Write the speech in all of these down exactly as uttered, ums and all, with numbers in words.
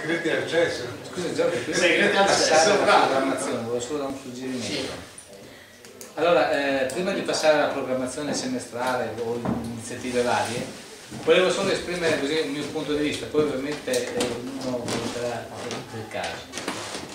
Segreti di accesso. Scusa Giorgio, questo Segreti di accesso, alla bravo. programmazione, volevo solo dare un suggerimento. Sì. Allora, eh, prima di passare alla programmazione semestrale o iniziative varie, volevo solo esprimere così il mio punto di vista, poi ovviamente eh, uno valuterà il caso.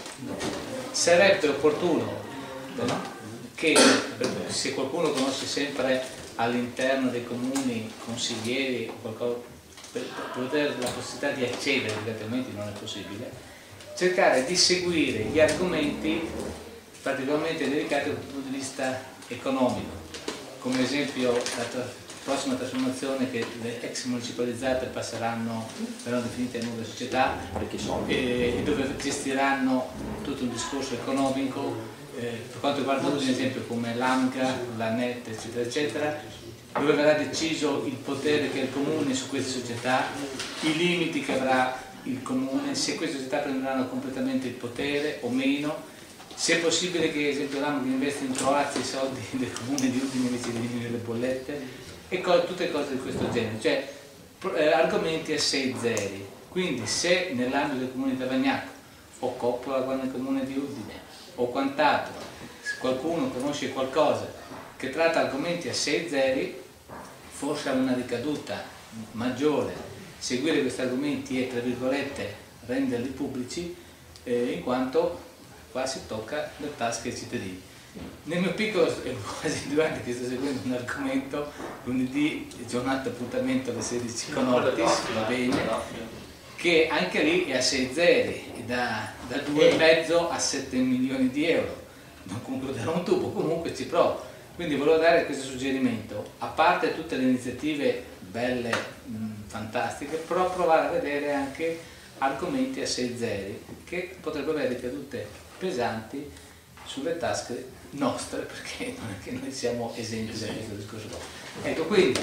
Sarebbe opportuno, no? Che se qualcuno conosce sempre all'interno dei comuni consiglieri o qualcosa, per, per avere la possibilità di accedere, perché altrimenti non è possibile, cercare di seguire gli argomenti particolarmente delicati dal punto di vista economico, come esempio la tra prossima trasformazione che le ex municipalizzate passeranno, verranno definite nuove società e, e dove gestiranno tutto un discorso economico eh, per quanto riguarda ad esempio come l'AMCA, la NET eccetera eccetera, dove verrà deciso il potere che ha il comune su queste società, i limiti che avrà il comune, se queste società prenderanno completamente il potere o meno, se è possibile che, ad esempio, l'AMCA investe in Croazia i soldi del comune di Udine invece di diminuire le bollette e co tutte cose di questo genere, cioè eh, argomenti a sei zeri. Quindi se nell'ambito del comune di Tavagnacco o Coppola nel comune di Udine o quant'altro, se qualcuno conosce qualcosa che tratta argomenti a sei zeri, forse ha una ricaduta maggiore seguire questi argomenti e, tra virgolette, renderli pubblici, eh, in quanto qua si tocca le tasche ai cittadini. Nel mio piccolo, è quasi due anni che sto seguendo un argomento, lunedì giornata appuntamento alle sedici con Ortis, va bene, che anche lì è a sei zeri, e da, da due e mezzo a sette milioni di euro. Non concluderò un tubo, comunque ci provo. Quindi volevo dare questo suggerimento, a parte tutte le iniziative belle, mh, fantastiche, però provare a vedere anche argomenti a sei zeri che potrebbero avere ricadute pesanti sulle tasche nostre, perché non è che noi siamo esenti da questo discorso qua. Ecco, quindi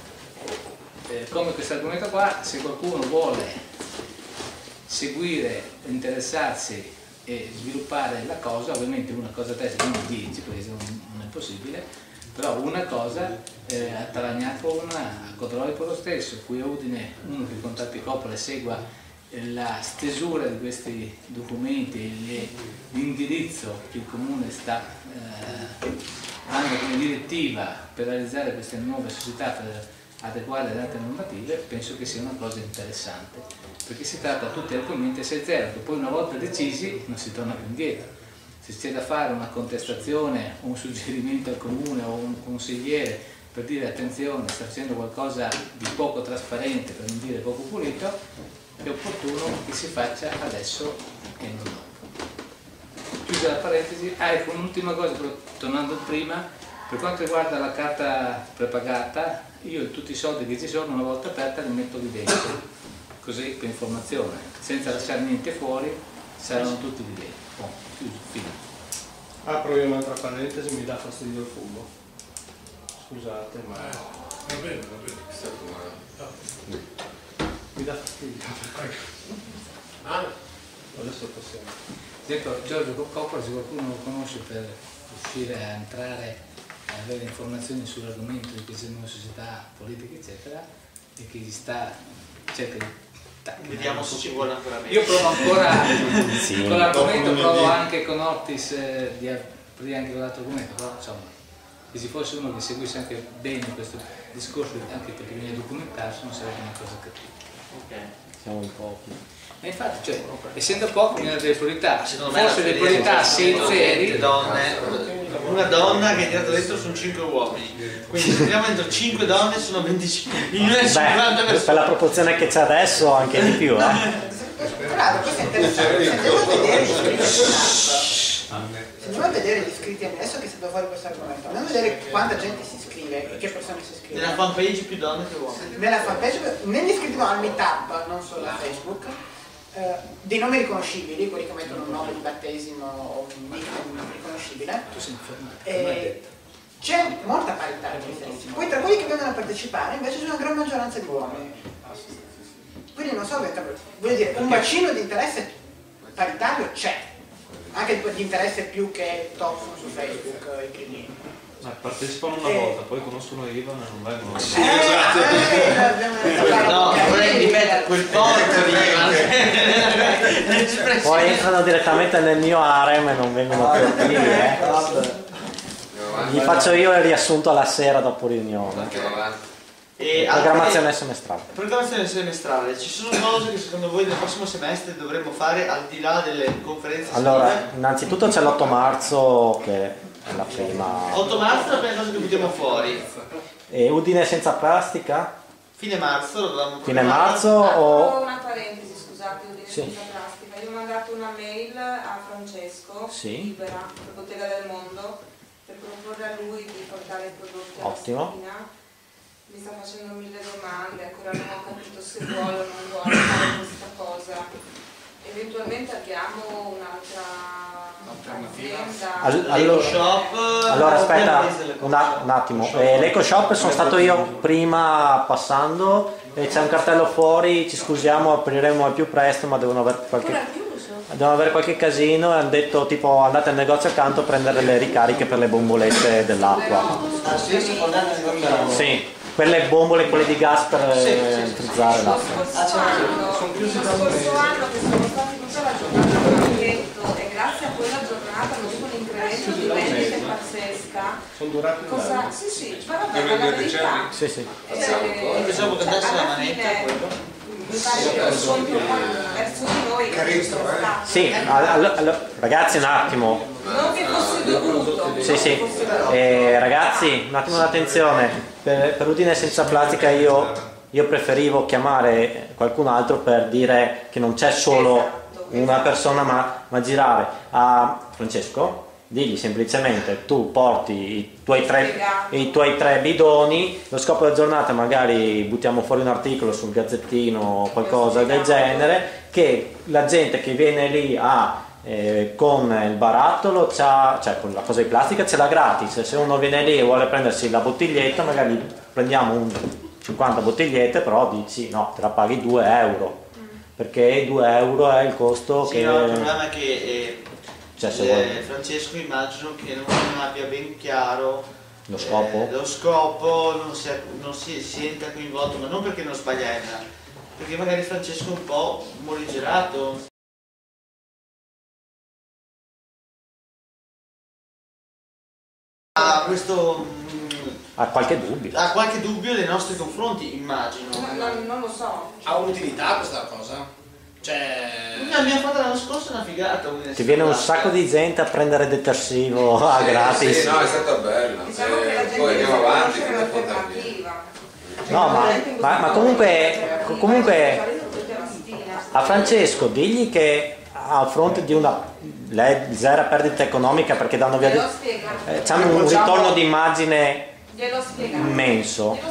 eh, come questo argomento qua, se qualcuno vuole seguire, interessarsi e sviluppare la cosa, ovviamente una cosa a testa, non dieci, perché non è possibile, però una cosa eh, a Tavagnacco una, a Codroipo lo stesso, qui a Udine uno che i contatti Coppola segua la stesura di questi documenti, l'indirizzo che il comune sta eh, dando come direttiva per realizzare queste nuove società per adeguare le date normative, penso che sia una cosa interessante, perché si tratta tutti argomenti a sei zero, che poi una volta decisi non si torna più indietro. Se c'è da fare una contestazione o un suggerimento al comune o un consigliere per dire attenzione, sta facendo qualcosa di poco trasparente, per non dire poco pulito, è opportuno che si faccia adesso e non dopo. Chiusa la parentesi, ah, ecco un'ultima cosa, però, tornando prima, per quanto riguarda la carta prepagata, io tutti i soldi che ci sono una volta aperta li metto lì dentro, così per informazione, senza lasciare niente fuori, saranno tutti lì dentro. Bon, chiuso, fine. Apro io un'altra parentesi, mi dà fastidio il fumo. Scusate, ma... Va bene, va bene. Mi dà fastidio. Ah. Adesso possiamo. Ad esempio Giorgio Coppola, se qualcuno lo conosce, per riuscire a entrare a avere informazioni sull'argomento di queste nuove società politiche eccetera, e che gli sta, cerca di vediamo se ci vuole ancora meglio. io provo ancora sì, con l'argomento, provo anche con Ortis eh, di aprire anche quell'altro argomento, però insomma se ci fosse uno che seguisse anche bene questo discorso anche perché bisogna documentarsi non sarebbe una cosa cattiva. Okay. Siamo in pochi. E infatti, cioè, essendo poco bisogna delle priorità, Secondo me forse le priorità sei zeri, donne, una donna che è entrata dentro sono cinque uomini, quindi se entriamo dentro cinque donne sono venticinque, non è cinquanta Beh, persone. per la proporzione che c'è adesso anche di più, eh? Bravo, questo è interessante. Se andiamo a vedere gli iscritti se andiamo a vedere gli iscritti adesso che si dà fuori questo argomento, andiamo a vedere quanta gente si iscrive e che persone si iscrivono. Nella fanpage più donne che uomini. Nella fanpage, negli iscritti no, al meetup, non solo a Facebook, eh, dei nomi riconoscibili, quelli che mettono un nome di battesimo o un nick riconoscibile. E c'è molta parità tra i sessi. Poi tra quelli che vengono a partecipare invece c'è una gran maggioranza di uomini. Quindi non so, voglio dire, un bacino di interesse paritario c'è, anche di interesse più che top su Facebook i grillini. Ma partecipano una Eh. volta, poi conoscono Ivan e non vengono. Eh, eh, No, vorrei ripetere quel porco di Ivan. Poi entrano direttamente nel mio harem e non vengono più attivi, eh. Gli faccio io il riassunto alla sera dopo riunione. Andiamo avanti. E Programmazione anche- semestrale. Programmazione semestrale, ci sono cose che secondo voi nel prossimo semestre dovremmo fare al di là delle conferenze Allora, estive? innanzitutto c'è l'otto marzo che è la prima. otto marzo è la prima cosa che buttiamo fuori. E Udine senza plastica? Fine marzo lo dovevamo Fine programmare. marzo Apro o... una parentesi, scusate, Udine Sì. senza plastica. Io ho mandato una mail a Francesco, Sì. libera, per Bottega del Mondo, per proporre a lui di portare i prodotti alla Ottimo. spina. Mi sta facendo mille domande, ancora non ho capito se vuole o non vuole fare questa cosa. Eventualmente abbiamo un'altra azienda. All- L'Eco allora, Shop. allora o aspetta Paradise delle un, a- un attimo, eh, l'Eco Shop sono stato io prima passando e c'è un cartello fuori, ci scusiamo, apriremo al più presto ma devono avere qualche, Ancora chiuso? devono avere qualche casino e hanno detto tipo andate al negozio accanto a prendere le ricariche per le bombolette dell'acqua. Ah, sì, si può andare a negociare. Sì, quelle bombole, quelle di gas per Sì, eh, sì. utilizzare Lo l'acqua. scorso anno, lo scorso anno che sono stati tutta la giornata a pacchetto e grazie a quella giornata hanno avuto un incremento di vendite pazzesca. Sono durati un Cosa? anno. Sì, sì, ma vabbè, ma la verità. Sì, sì. Eh, Pensavo che cioè, andasse la alla manetta, fine, quello. mi pare che lo scontro verso di noi Carino, sia eh. stato. Sì, allo- allo- ragazzi un attimo. Non che fosse dovuto. Sì, sì. Eh, ragazzi, un attimo d'attenzione. Per, per Udine senza plastica io, io preferivo chiamare qualcun altro per dire che non c'è solo Esatto, una esatto. persona ma, ma girare. A Francesco, digli semplicemente tu porti i tuoi, tre, i tuoi tre bidoni, lo scopo della giornata magari buttiamo fuori un articolo sul Gazzettino o qualcosa del genere, che la gente che viene lì a Eh, con il barattolo, c'ha, cioè con la cosa di plastica ce l'ha gratis. Se uno viene lì e vuole prendersi la bottiglietta, magari prendiamo un cinquanta bottigliette, però dici no, te la paghi due euro, perché due euro è il costo Sì, che... no, il problema è che eh, Cioè, se eh, vuoi- Francesco immagino che non abbia ben chiaro Lo scopo? eh, lo scopo, non si, non si senta coinvolto, ma non perché non sbaglia Enna, perché magari Francesco è un po' morigerato. Ha questo mm, Ha qualche dubbio. ha qualche dubbio nei nostri confronti, immagino. No, no, non lo so. Ha un'utilità questa cosa? Cioè... Noi abbiamo fatto l'anno scorso una figata. Ti viene un sacco di gente a prendere detersivo a gratis. Sì, no, è stata bella. Diciamo che la Eh, gente poi andiamo deve avanti, conoscere che ne porta via. l'alternativa. No, ma, ma, ma comunque, comunque a Francesco digli che a fronte di una lei zero perdita economica perché danno via di, Glielo spiega. eh, c'hanno un ritorno di immagine Glielo spiega. immenso.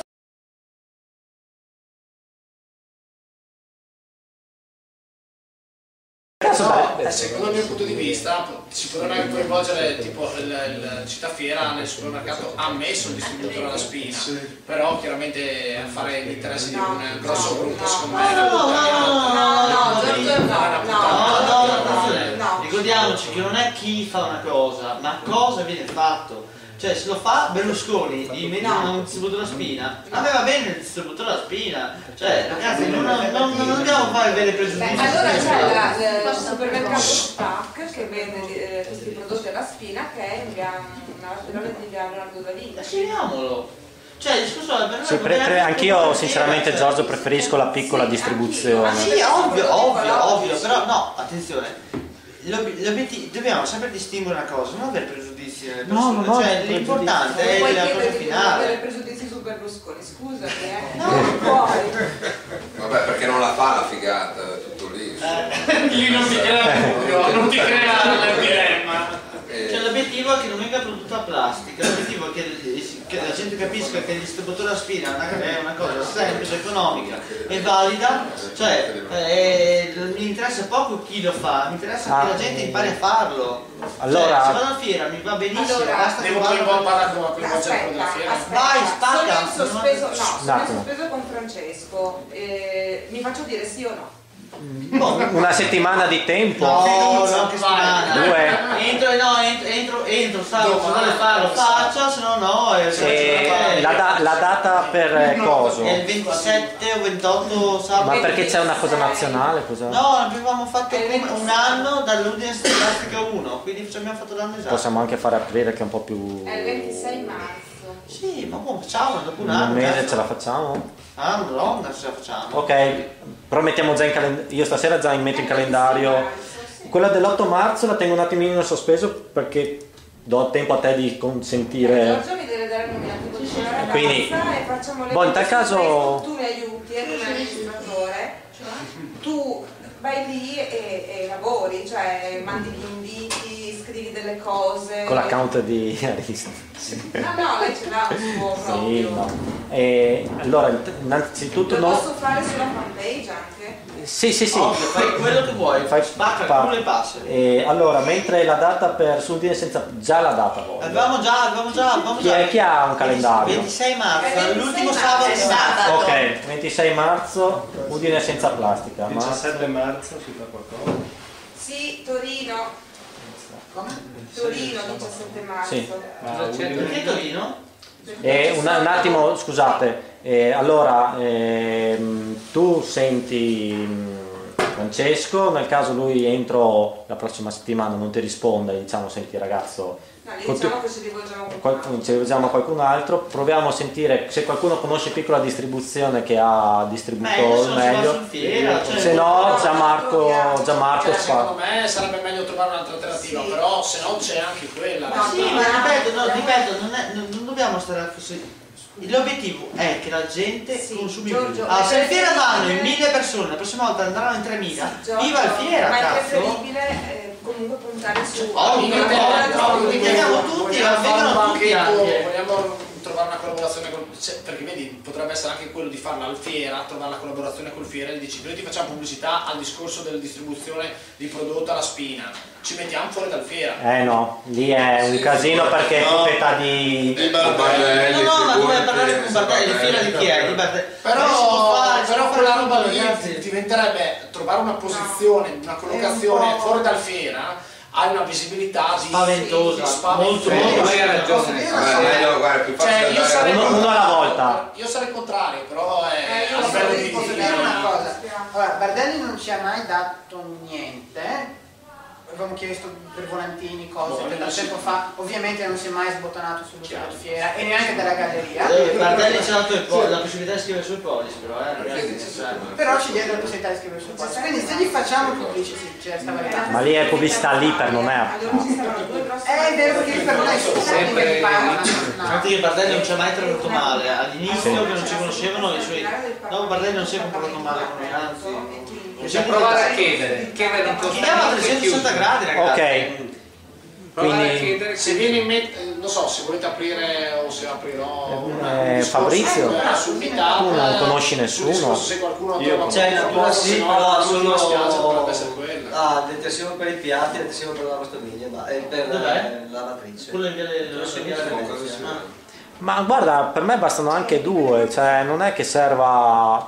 Cazzo, dai, Eh, secondo il mio punto di vista si potrebbe coinvolgere tipo il, il Città Fiera nel supermercato, ha messo il distributore alla spina, però chiaramente a fare gli interessi di un grosso gruppo secondo me è una No, puttana. no, Giorgio, no, no, No, no, no, no, no. ricordiamoci che non è chi fa una cosa, ma cosa viene fatto. Cioè, se lo fa Berlusconi, gli mette No. un distributore a spina, a me va bene il distributore a spina. Cioè, ragazzi, non, non, non, non dobbiamo fare vere pregiudizi. Beh, allora c'è la- il supermercato Stack che vende eh, questi prodotti alla spina che è in via, una laterale di via Leonardo da Vinci. Lasciamolo. Cioè, il discorso è per sì, pre- pre- anch'io sinceramente Giorgio preferisco la piccola Sì, distribuzione. anch'io. Sì, ovvio, ovvio, Però- ovvio, però no, attenzione. L'ob- l'obiettivo- dobbiamo sempre distinguere una cosa, non avere pregiudizi nelle No, persone, no, no, cioè pregiudizi. l'importante Non è puoi la cosa chiedergli di non avere finale. pregiudizi su Berlusconi, scusami, eh. No, non puoi. Vabbè, perché non la fa la figata, è tutto lì. Lì non ti crea dubbio, non ti crea il dilemma. Eh, Cioè l'obiettivo è che non venga prodotta plastica, l'obiettivo è che, che la gente capisca che il distributore a spina è una, è una cosa semplice, economica e valida, cioè eh, mi interessa poco chi lo fa, mi interessa che Ah, la gente impari a farlo. allora- Cioè, se vado a fiera mi va benissimo, Allora, basta che Devo vada- coinvolgere coinvolgere quello Aspetta, della fiera. aspetta. Vai, spacca. Sono in sospeso, no, Un sono in attimo. sospeso con Francesco. Eh, mi faccio dire sì o no? una settimana di tempo. No, no, che settimana. Due. Entro, no, entro, entro, entro sabato, se vuole farlo faccia, se no no. E E la, da- la data per coso? È il ventisette o ventotto sabato. Ma perché c'è una cosa nazionale? Cosa? No, avevamo fatto un anno dall'Udinese Plastica uno, quindi ci abbiamo fatto l'anno esatto. Possiamo anche fare aprile che è un po' più... È il ventisei marzo. Sì, ma boh, facciamo dopo un Un anno. mese cazzo. ce la facciamo? Ah, madonna, ce la facciamo. Ok, però mettiamo già in calendario, io stasera già metto in calendario. Quella dell'otto marzo la tengo un attimino in sospeso perché do tempo a te di consentire. Giorgio mi deve dare il nominativo di quella ragazza Quindi, e facciamo le boh, in tal cose su caso- Facebook, tu mi aiuti, eh, come amministratore, tu vai lì e, e lavori, cioè mandi gli inviti, scrivi delle cose. Con l'account di Arista. No, no, lei ce l'ha un suo proprio. Sì, no. E allora, innanzitutto Lo no. posso fare sulla fanpage anche? Sì, sì, sì. Ovvio, fai quello che vuoi, Fai- spacca fa- il culo e passa. E allora, mentre la data per Sudine senza già la data voglio. Avevamo già, avevamo già, avevamo Chi, già. è, chi ha un calendario? ventisei marzo, È ventisei l'ultimo marzo, sabato di esatto. marzo. Ok, ventisei marzo, Udine senza plastica. Marzo. diciassette marzo si fa qualcosa. Sì, Torino. Come? Torino, diciassette marzo. Sì. Ah, Perché Torino? E un, un attimo, scusate, eh, allora ehm, tu senti mh, Francesco, nel caso lui entro la prossima settimana non ti risponda, diciamo senti ragazzo, No, gli con diciamo tu- che ci rivolgiamo a qual- qualcuno. ci rivolgiamo a qualcun altro, proviamo a sentire se qualcuno conosce piccola distribuzione che ha Meglio distribuito se non si va meglio, sul fiera, cioè- se no Gianmarco, Gianmarco Cioè, secondo fa. me sarebbe meglio trovare un'altra alternativa, Sì. però se no c'è anche quella. No, Sì, ma ripeto, no, ripeto, non, è, non, non dobbiamo stare a... se- L'obiettivo è che la gente Sì, consumi Giorgio, più. Ah, se in è fiera vanno in preferibile- mille persone, la prossima volta andranno in tremila, Giorgio, viva il fiera, ma è cazzo! preferibile eh, comunque puntare su Oh, una no, parola no, di- no, vediamo tutti, vogliamo vengono fare un tutti pacchetto, anche. vogliamo trovare una collaborazione con, cioè, perché vedi potrebbe essere anche quello di farla al fiera, trovare la collaborazione col fiera e dici noi ti facciamo pubblicità al discorso della distribuzione di prodotto alla spina, ci mettiamo fuori dal fiera. Eh no, lì è un casino perché è proprietà di... Di Bardelli, No, no, ma tu vai a parlare figurati, con Bardelli, Bardelli, fiera di chi è? Di Bardelli. Però, Non si può fare, si però può quella fare roba tutto, lì ragazzi. diventerebbe trovare una posizione, una collocazione È un po'- fuori dal fiera, hai una visibilità di Spaventosa, di spaventosa. molto, molto. Lei ha ragione. Vabbè, meglio, guarda, più Cioè, facile io andare sarei Uno- uno alla volta. Io sarei contrario, però è Eh, io a livello sarei- di Posso dire una cosa? Allora, Bardelli non ci ha mai dato niente. Avevamo chiesto per volantini, cose No, per non tanto si- tempo fa, ovviamente non si è mai sbottanato sull'uso della fiera e neanche della galleria. Eh, Bardelli ci ha dato il po- la possibilità di scrivere sui pollici, però, eh, ragazzi. cioè. Però ci diede la possibilità di scrivere sul posto. Quindi se gli facciamo pubblicity, cioè stava arrivando. Ma lì è pubblicità libera, non è... Allora ci saranno due grossi Eh, è vero perché per non è Sempre- che parla. Infatti che Bardelli non ci ha mai trattato male, all'inizio che non ci conoscevano i suoi... No, Bardelli non si è comportato male con noi, anzi... Bisogna provare a chiedere, chiedere non costa Chiediamo a niente, trecentosessanta chiuso. gradi, ragazzi. Ok, Provare a quindi chiedere Se viene in mente, eh, non so, se volete aprire o se aprirò una- Eh, un discorso Fabrizio, su- su Meetup, tu non eh, conosci sul nessuno. discorso se qualcuno Io- trova C'è una qualcuno, cosa se sì, no, però l'ultima spiaggia solo potrebbe essere quella. ah, detersivo per i piatti, detersivo per la lavastoviglie, ma è per Dov'è? eh, la lavatrice. Quello in via del Adesso via Venezia. Venezia. Ah. ma guarda, per me bastano anche due, cioè non è che serva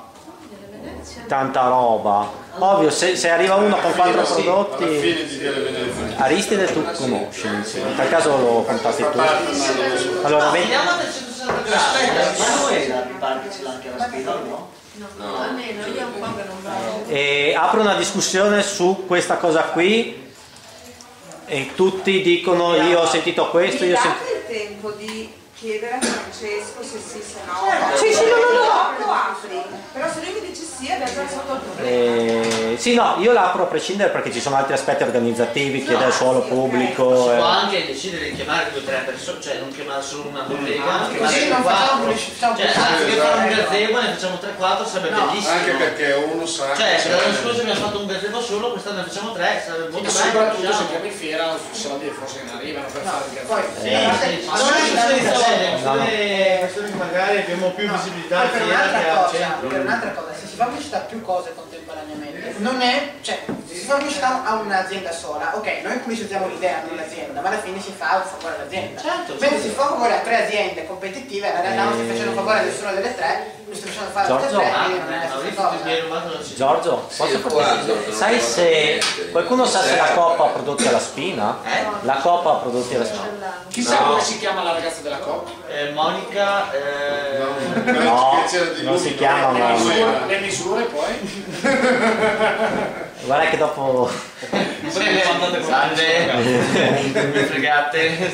tanta roba. Ovvio, se, se arriva uno con quattro Alla prodotti, fine di Via Venezia. Aristide tu conosci, in tal caso lo contatti tu. Allora, No, vedi- chiediamo a trecentosessanta gradi. Ma noi la parchi ce l'ha anche la spina o no? Almeno io un po' che non vado. e apro una discussione su questa cosa qui e tutti dicono io ho sentito questo, Mi io ho date sentito... il tempo di chiedere a Francesco se sì, se no? Sì, sì, no, no, no. Lo apri. Però se lui mi dice sì, abbiamo già risolto il problema. Eh, sì, no, io la apro a prescindere perché ci sono altri aspetti organizzativi, chiedere solo sì, ok. pubblico. Si eh. può anche decidere di chiamare due o tre persone, cioè non chiamare solo una bottega, ma chiamare Così non quattro. facciamo pubblicità. Cioè, anziché fare un gazebo ne facciamo tre quattro, sarebbe No, bellissimo. Anche perché uno sa Cioè, che l'anno scorso abbiamo fatto un gazebo solo, quest'anno ne facciamo tre, sarebbe molto E bello. soprattutto se diciamo. andiamo in fiera, se la dire forse ne arrivano per fare il Poi, gazebo. Sì, Eh, sì, ma non è questione di soldi, è questione questione che magari abbiamo più no, visibilità poi in per fiera che un'altra al cosa, centro. per un'altra cosa, se si fa pubblicità a più cose contemporaneamente, non è, cioè, se si fa pubblicità a un'azienda sola, ok, noi pubblicizziamo l'idea, non l'azienda, ma alla fine si fa un favore all'azienda. Certo, Mentre sì. si fa un favore a tre aziende competitive, in realtà non si facendo un favore a nessuna delle tre, mi sto facendo fare Giorgio? tutte Ah, belle, non è eh, questa no, cosa. io ti ho rubato la città. Giorgio, Sì, posso è qua, farti- Giorgio, sai non se niente. qualcuno sa se la Serve. coppa ha prodotti alla spina? Eh? La coppa ha prodotti alla spina? Chissà No. come si chiama la ragazza della coppa. Eh, Monica, eh, No, non si chiama Le ma misure, le misure poi. guarda che dopo salve, mi fregate.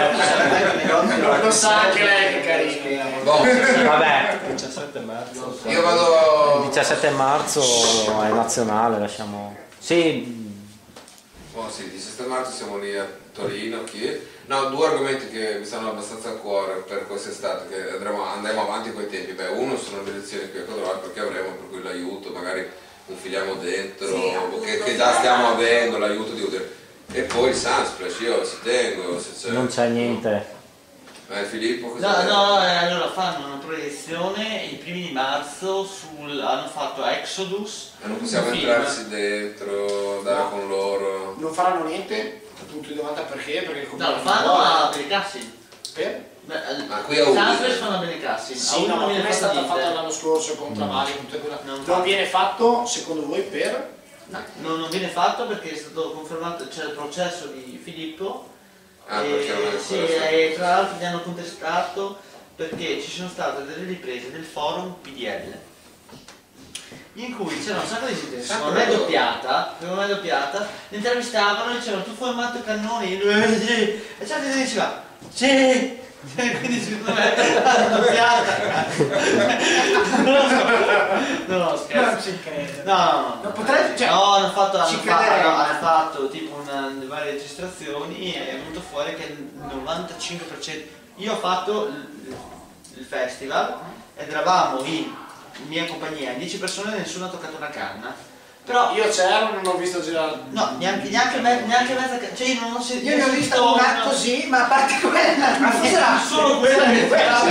Lo sa anche lei che carina. Boh, vabbè, diciassette marzo. io vado... il diciassette marzo è nazionale, lasciamo. Sì, Oh sì, il diciassette marzo siamo lì a Torino, Kiev. No, due argomenti che mi stanno abbastanza a cuore per quest'estate, che andremo, andremo avanti con i tempi. Beh, uno sono le elezioni qui a Codroy, perché avremo per cui l'aiuto, magari infiliamo dentro, Sì, appunto, che, che sì. già stiamo avendo l'aiuto di Udine. E poi il Sunsplash, io ci tengo, se c'è... non c'è niente. Eh, Filippo, cosa No, è? no, eh, allora fanno una proiezione i primi di marzo, sul, hanno fatto Exodus, E non possiamo un film. entrarci dentro, andare con loro. Non faranno niente? Punto di domanda perché? Perché il No, comune lo non fanno vuole. a Benicassi. Per? Ma qui a Udine. Sunsplash fanno a Benicassi. Sì, no, ma viene come è stata fatto fatta niente. l'anno scorso con Travaglia, tutte quelle- Non non fa. viene fatto secondo voi per? No, non, non viene fatto perché è stato confermato, c'è il processo di Filippo. Ah, e, perché non è sì, ancora stato- e tra l'altro gli hanno contestato perché ci sono state delle riprese del forum P D L in cui c'era un sacco di gente, secondo me doppiata, secondo me doppiata, li intervistavano e dicevano tu formato cannoni, e lui e c'era gente che diceva sì, quindi secondo me è doppiata. Non lo so, no, no, scherzo. Non ci credo. No, no, no. Non potrei, cioè, No, hanno fatto, hanno ci fatto, crederei, hanno- ma- hanno fatto tipo una, varie registrazioni e è venuto fuori che il novantacinque per cento. Io ho fatto il, il festival ed eravamo in mia compagnia, dieci persone e nessuno ha toccato una canna. Però io Io c'ero, non ho visto girare. no, neanche, neanche, me- neanche mezza canna, cioè io non ho sentito. io ne ho vista una così, ma a parte quella, ma forse era solo quella che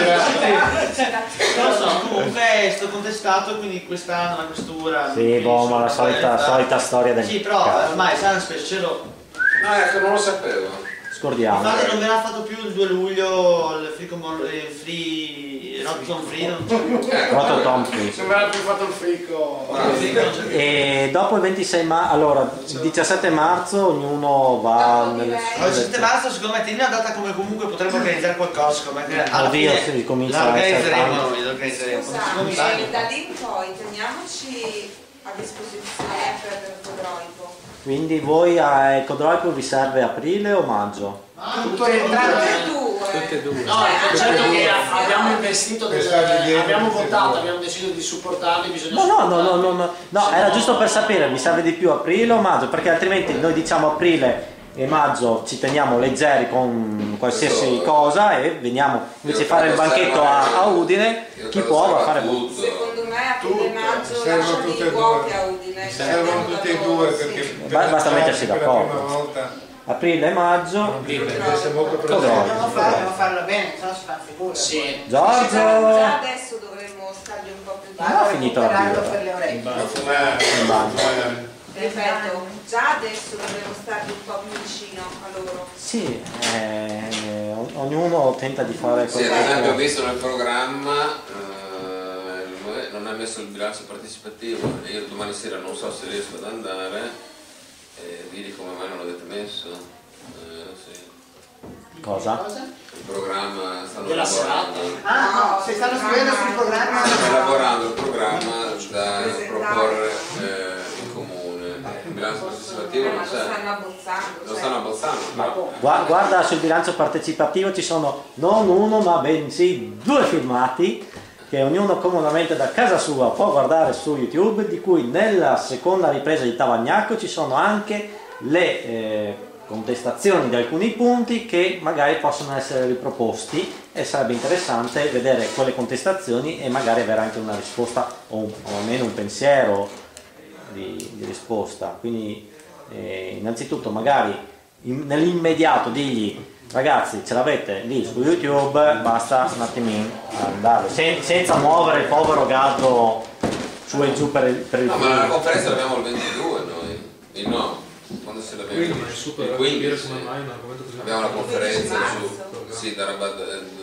Sì. non lo so, comunque è stato contestato, quindi quest'anno la questura. Sì, boh, ma la solita, solita storia del Sì, però cazzo. ormai Sunsplash ce l'ho. No, ecco, non lo sapevo. Scordiamo. Infatti non verrà fatto più il due luglio il free, com- il free Rockton Free, non c'è più. Ecco, Roto Tom Free. Sembrava più fatto il frico. Il free non c'è più. E dopo il ventisei marzo, allora il diciassette marzo ognuno va No, nelle direi- Allora, il sette marzo secondo me tieni una data come comunque potremmo organizzare qualcosa, secondo me che alla Oddio, fine sì, comincia la a essere organizzeremo tanto. noi, la organizzeremo. Secondo Scusate, me- e da lì in poi teniamoci a disposizione per il Codroico. Quindi voi a Ecodroico vi serve aprile o maggio? tutto rientrato. Tutte e due. Tutte e due. No, il concetto è che Sì, abbiamo no. investito, del, Pensate di- abbiamo votato, abbiamo deciso di supportarli, bisogna No, no, no, no, supportarli. no, no, no, era giusto per sapere, vi serve di più aprile o maggio? Perché altrimenti noi diciamo aprile e maggio ci teniamo leggeri con qualsiasi cosa e veniamo invece a fare il banchetto a, a Udine, Io chi credo può va a serva fare tutto. Secondo me aprile e maggio Servono lasciali tutte e vuoti due. a Udine. Servono tutti e due perché Sì. per Ba- basta la- mettersi per d'accordo. La prima volta aprile e maggio. deve essere molto Codroico. presente. Dobbiamo farlo, dobbiamo farlo bene, se no si fa figura. Sì. Giorgio! Già adesso dovremmo stargli un po' più Ma dietro. ho finito la recuperarlo birra. per le orecchie. Ma fumare. Ripeto, già adesso dovremmo stargli un po' più vicino a loro. Sì, eh, o- ognuno tenta di fare Sì, quello ad esempio ho che visto nel programma, eh, il- non è messo il bilancio partecipativo e io domani sera non so se riesco ad andare e digli come mai non l'avete messo. Eh, sì. cosa? Il programma stanno Della lavorando. Ah no, se stanno scrivendo sul programma. Sta lavorando il programma da proporre eh, in comune. Il bilancio partecipativo Eh, ma non lo c'è. stanno abbozzando. Lo cioè. stanno abbozzando, però. Gua- Guarda sul bilancio partecipativo ci sono non uno ma bensì due filmati che ognuno comodamente da casa sua può guardare su YouTube, di cui nella seconda ripresa di Tavagnacco ci sono anche le eh, contestazioni di alcuni punti che magari possono essere riproposti e sarebbe interessante vedere quelle contestazioni e magari avere anche una risposta o, un- o almeno un pensiero di, di risposta. Quindi eh, innanzitutto magari in- nell'immediato digli ragazzi ce l'avete lì su YouTube, basta un attimino andare sen- senza muovere il povero gatto su e giù per il, per il No, ma la film. conferenza l'abbiamo il ventidue noi, il no, quando se l'abbiamo Quindi è super il da capire quindici. come mai un argomento così Abbiamo la conferenza quindici su, sì, da Rabat, eh,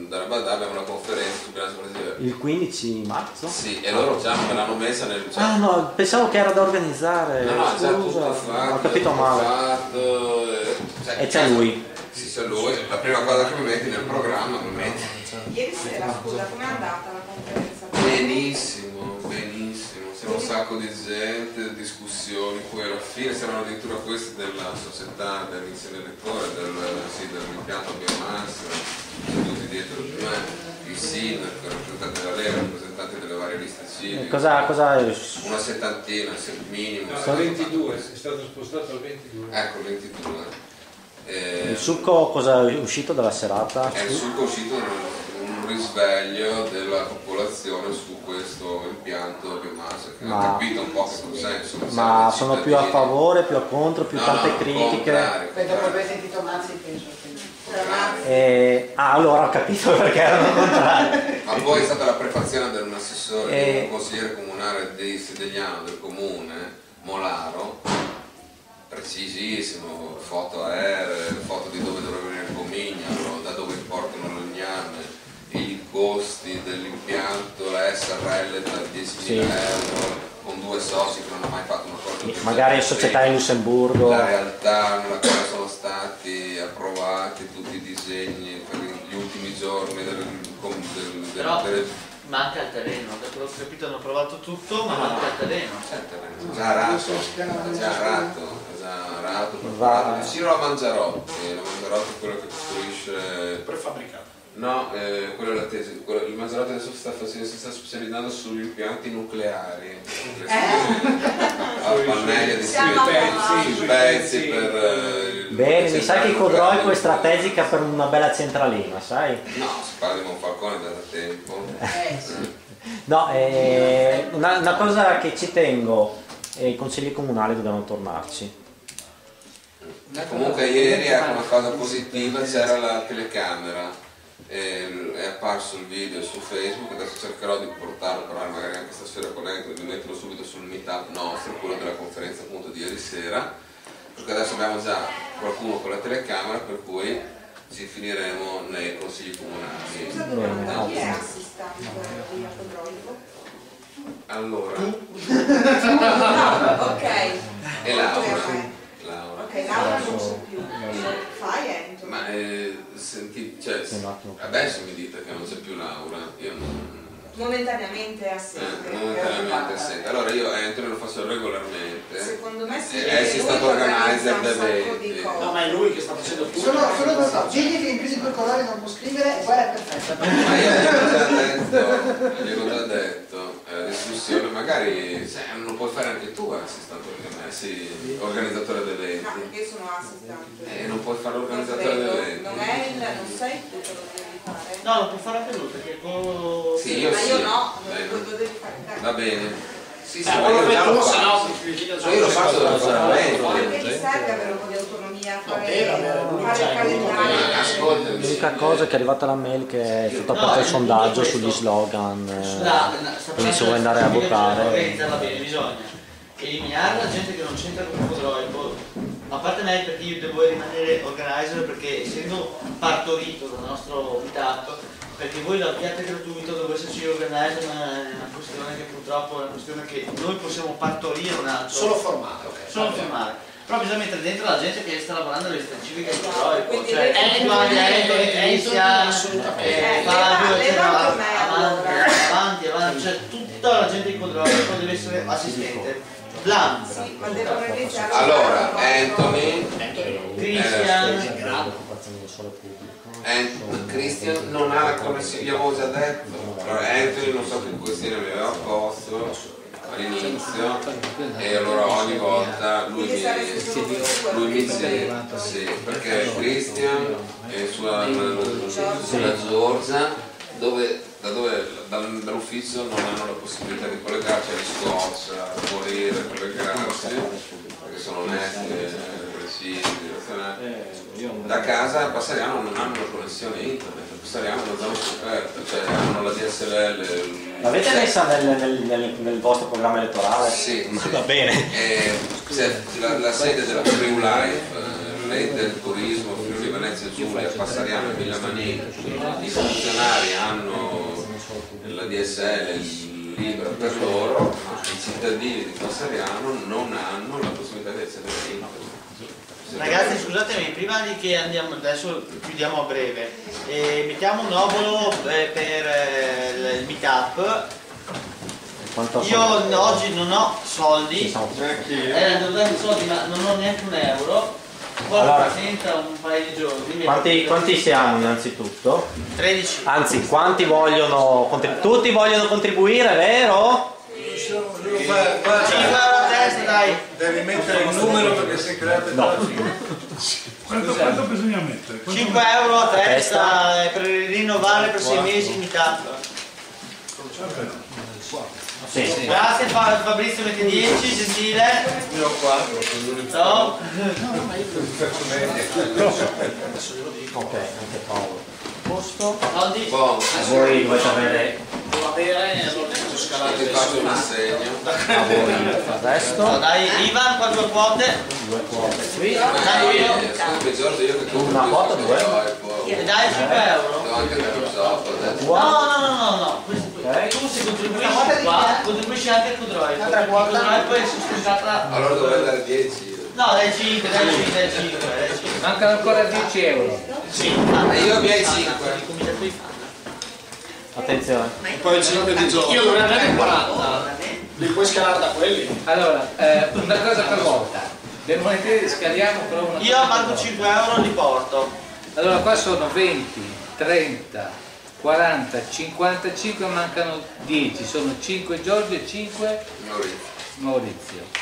da Rabadà abbiamo una conferenza su bilancio partecipato. Il quindici marzo? Sì, e loro già me l'hanno messa nel... Cioè, Ah no, pensavo che era da organizzare. no, no, già Scusa, tutto fatto, ho capito tutto male. fatto, eh, cioè, E c'è lui. Sì, c'è lui, la prima cosa che mi metti nel programma mi metti. Ieri sera, scusa, com'è andata la conferenza? Benissimo, benissimo, c'era un sacco di gente, discussioni, poi alla fine c'erano addirittura questi della società dell'inceneritore, del, sì, dell'impianto biomassa, tutti dietro di me, il sindaco, il rappresentante della Lega, i rappresentanti delle varie liste civiche. Cosa, cosa... Una settantina, se minimo. No, al ventidue, è stato spostato al ventidue. Ecco, ventidue. Eh, Il succo cosa è uscito dalla serata? È il succo uscito un, un risveglio della popolazione su questo impianto biomassa che Ma- hanno capito un po' che cos'è. insomma, Ma siamo sono cittadini. più a favore, più a contro, più No, tante no, critiche? contrario, Poi dopo contrario. aver sentito Mazzi penso che... Eh, ah, allora ho capito perché erano contrari. Ma poi è stata la prefazione di un assessore, Eh. di un consigliere comunale di Sedigliano del comune, Molaro, precisissimo, foto aeree, foto di dove dovrebbe venire il Pomignolo, da dove portano l'Ogname, i costi dell'impianto, la S R L da diecimila Sì. euro, con due soci che non hanno mai fatto una cosa del Magari genere. società in Lussemburgo. La realtà nella quale sono stati approvati tutti i disegni per gli ultimi giorni del, del, del, Però del, manca il terreno, da quello che ho capito hanno provato tutto, ma manca il terreno. È già arato, è già arato, è già arato, Va. vicino alla Mangiarotti, la Mangiarotti è quello che costruisce. Prefabbricato. No, eh, quella è la tesi, quello- il Mangiarotti adesso sta, facendo, si sta specializzando sugli impianti nucleari, a pannelli di Siamo pezzi, sui pezzi pezzi. per eh, il- Bene, le mi sa che centrali Codroico è nucleari. strategica per una bella centralina, sai? No, si parla di Monfalcone da tempo. Eh sì. No, eh, una, una cosa che ci tengo, eh, i consigli comunali dobbiamo tornarci. Comunque ieri ecco una cosa positiva, c'era la telecamera, e è apparso il video su Facebook, adesso cercherò di portarlo, però magari anche stasera con lei, di metterlo subito sul meetup nostro, quello della conferenza appunto di ieri sera, perché adesso abbiamo già qualcuno con la telecamera, per cui ci finiremo nei consigli comunali. Scusa, domanda, chi è assistente di Apodroico? Allora, No, ok. e Laura. Laura. Ok, Laura non c'è più. Fai Ento. Ma eh, senti, cioè, Sì, un attimo. adesso mi dite che non c'è più Laura, io non... Momentaneamente è Eh, assente. momentaneamente assente. Allora io entro e lo faccio regolarmente. Secondo me sì. Eh, perché si lui sta organizzer organizza un sacco eventi. di cose. No, ma è lui che sta facendo tutto. Solo, solo due cose. Digli che in crisi col colore non può scrivere e poi è perfetta. Ma io gliel'ho già detto, gliel'ho già detto, eh, la discussione, magari cioè, non puoi fare anche tu assistente organizzatore, sì, organizzatore No, d'eventi. perché io sono assistente. E non puoi fare Non l'organizzatore credo, d'eventi. non è il, non sei tu che lo devi fare. No, lo può fare anche lui perché con... Sì, io Ma sì. io no, Dai, lo, lo devi fare te. va bene. Sì, sì, Eh, ma io già lo se no, faccio. Ma io lo faccio da Perché veramente. ti serve avere un po' di autonomia, No, fare, deve avere, lui fare c'ha il il calendario. Ascoltami. L'unica cosa è che è arrivata la mail che è stato No, aperto il è sondaggio tutto sugli questo. slogan, eh, Sta- sta quindi se vuoi andare a votare. Organizzarla bene, bisogna eliminare la gente che non c'entra con il Codroico, a parte me perché io devo rimanere organizer perché essendo partorito dal nostro meetup, perché voi l'abbiate gratuito dove esserci organizer è una questione che purtroppo è una questione che noi possiamo partorire un altro. Solo formale, ok. Solo formale. Però bisogna mettere dentro la gente che sta lavorando alle liste civiche del Codroico, Quindi cioè le- Giovanni, Anthony, Anthony, Cristian, assolutamente. eh, Eh, Fabio, le- le cioè, va con av- me, avanti, allora. avanti, avanti, cioè tutta la gente di Codroico deve essere assistente. Blanco, Sì, ma devono iniziare. Allora, Anthony, Cristian, Ant- Christian non ha la connessione, gli avevo già detto. Allora, Anthony non so che questione mi aveva posto all'inizio e allora ogni volta lui mi, lui mi dice sì, perché Christian e sua, sulla Giorgia dove, da dove dal- dall'ufficio non hanno la possibilità di collegarci agli Scotia, a morire, collegarsi perché sono onesti, eh, precisi. Da casa a Passariano non hanno la connessione internet, a Passariano è una zona scoperta, cioè hanno la D S L L. L'avete messa nel, nel- nel- nel vostro programma elettorale? Sì, sì. Va bene. Eh, c'è la, la sede della Friuli Life, eh, l'ente del turismo Friuli Venezia Giulia, Passariano e Villamanini, i funzionari hanno la D S L libera per loro, ma i cittadini di Passariano non hanno la possibilità di accedere a internet. Ragazzi, scusatemi, prima di che andiamo, adesso chiudiamo a breve, eh, mettiamo un obolo eh, per eh, il meetup. Io oggi non ho soldi, eh, non ho soldi ma non ho neanche un euro, poi allora, presenta un paio di giorni. Quanti, quanti siamo innanzitutto? tredici. Anzi, quanti vogliono contribuire? Tutti vogliono contribuire, vero? cinque euro a testa, dai! Devi mettere il numero perché sei creato no. Quanto, quanto bisogna mettere? Quanto... cinque euro a testa eh, per rinnovare per sei mesi il meetup. Sì, sì. Grazie Fabrizio, metti dieci, gentile. Io ho quattro, no? Ok, anche Paolo. Posto? Soldi? Voi dovete avere. Devo avere e allora faccio scalare ti faccio un assegno. A voi il resto. No, dai, Ivan, qua due quote. Due quote qui. Dai, io. Una quota, due. E dai cinque euro. Devo anche dare un salto adesso. No, no, no, no, no. Okay. Tu se contribuisci qua, contribuisci anche al Codroid. Il Codroid poi è sustentata. Allora dovrei dare dieci. No, dai cinque, dai cinque, dai cinque, dai cinque. Mancano ancora dieci euro. Sì. Ah, io miei cinque. Attenzione. E poi il cinque di giorno. Io dovrei avere quaranta. Li puoi scalare da quelli? Allora, eh, una cosa per volta. Le monete scaliamo però una Io a Marco cinque euro li porto. Allora qua sono venti, trenta, quaranta, cinquantacinque, mancano dieci, sono cinque Giorgio e cinque Maurizio.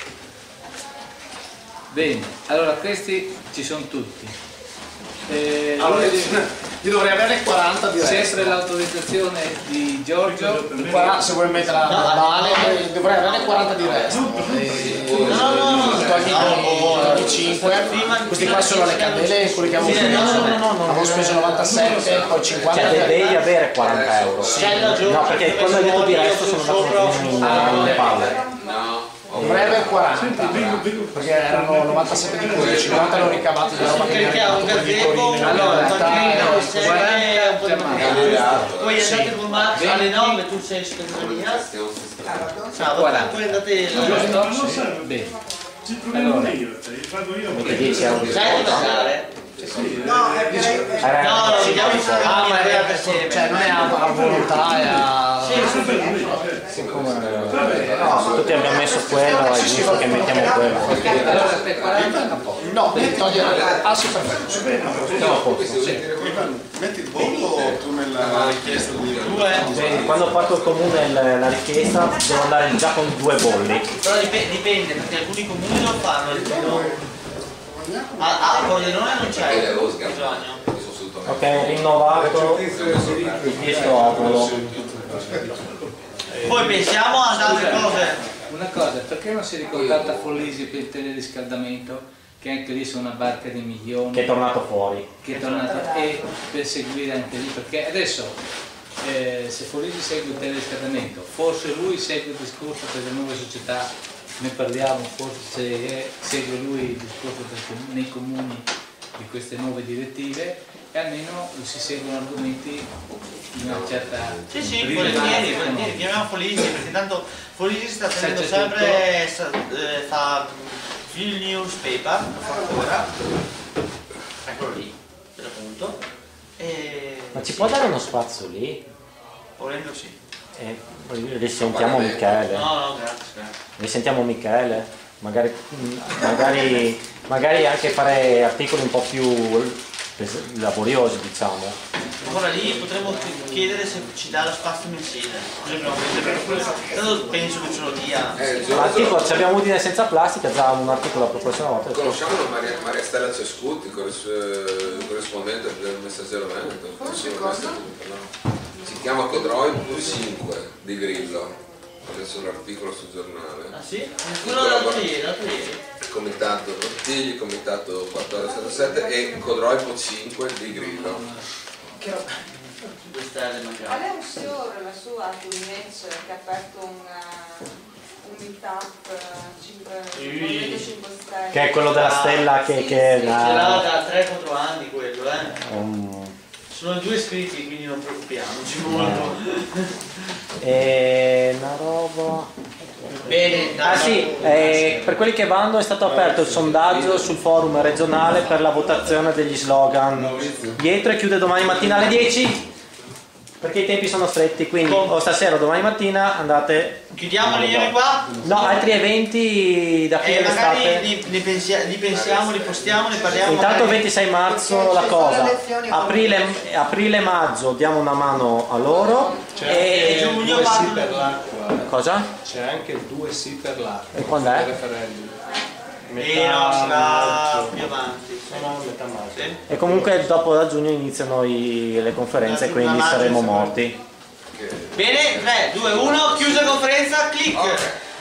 Bene, allora questi ci sono tutti. Eh, allora, io dovrei avere quaranta di resto. Sempre l'autorizzazione di Giorgio. quaranta, se vuoi metterla normale, dovrei avere quaranta di resto. No, no, no, togli i cinque, questi qua sono le candele, quelli che avevo speso. Avevo speso novantasette, poi cinquanta. Cioè devi avere quaranta euro. No, perché quando hai detto di resto sono andato in palle. No. Dovrei avere quaranta, perché erano novantasette di quelli, cinquanta l'ho ricavato di roba che ha un gazebo. Allora, poi andate con Max alle nove, tu sei in scrivania. Ciao, tu andate giusto? Bene. Ci proviamo io, vado io. dieci euro. Sai di passare? No, è per... No, no, vediamo se ah, ma è perché, cioè non è a, a volontà, è a... Sì, come... No, tutti abbiamo messo quello, è giusto che mettiamo quello. Allora per quaranta no, devi togliere... Ah sì, perfetto. No, metti il voto tu nella richiesta di... Sì, quando parto il comune la, la richiesta devo andare già con due bolli. Però dipende, dipende perché alcuni comuni lo fanno, no? Ah, ah, Corleone non c'è bisogno. Ok, rinnovato, richiesto obolo. Poi pensiamo ad altre cose. Una cosa, perché non si ricontatta Follisi per il teleriscaldamento? Che anche lì sono una barca di milioni. Che è tornato fuori. Che è tornato e per seguire anche lì, perché adesso eh, se Follisi segue il teleriscaldamento, forse lui segue il discorso per le nuove società. Ne parliamo, forse se segue lui il discorso nei comuni di queste nuove direttive e almeno si seguono argomenti di una certa... Sì, sì, volentieri, volentieri, chiamiamo Folisi perché tanto Folisi sta tenendo sempre, sta, eh, fa il newspaper, lo fa ancora, eccolo lì, per l'appunto. E... Ma ci può dare uno spazio lì? Volendo sì. Eh, risentiamo Michele. No, no, grazie, grazie. Risentiamo Michele, magari, magari, magari anche fare articoli un po' più laboriosi, diciamo. Ancora lì potremmo chiedere se ci dà lo spazio mensile. Tanto penso che ce lo dia. Eh, l'articolo ci abbiamo Udine senza plastica, già un articolo la prossima volta. Conosciamo Maria, Maria Stella Cescuti, corrispondente del Messaggero Veneto. Si chiama Codroid cinque di Grillo. Adesso l'articolo sul giornale. Ah sì? Quello l'altro ieri, l'altro ieri. Comitato Rottigli, comitato quattordici settantasette e Codroipo cinque di Grillo. Alain Sior, la sua Turinese, che ha aperto un, un meetup cinque Stelle. Che è quello della stella che, che ce l'ha da tre quattro anni quello, eh. Um, Sono due iscritti, quindi non preoccupiamoci molto. E una roba. Bene, dai, Ah sì, eh, per quelli che vanno è stato aperto il sondaggio sul forum regionale per la votazione degli slogan. Dietro e chiude domani mattina alle dieci perché i tempi sono stretti, quindi o stasera o domani mattina andate. Chiudiamo le riunioni qua? No, altri eventi da qui E magari all'estate. li, li, pensia- li pensiamo, li postiamo, ne parliamo. Intanto magari. ventisei marzo la cosa, aprile, aprile maggio diamo una mano a loro C'è e anche giugno due sì parlo- per l'acqua. cosa? C'è anche il due sì per l'acqua. E quando è? Il referendum. E no, sarà maggio. più avanti. Sono a metà maggio. Sì. E comunque dopo da giugno iniziano i- le conferenze, Da quindi giugno a maggio saremo siamo- morti. Bene, tre, due, uno, chiusa conferenza, clic.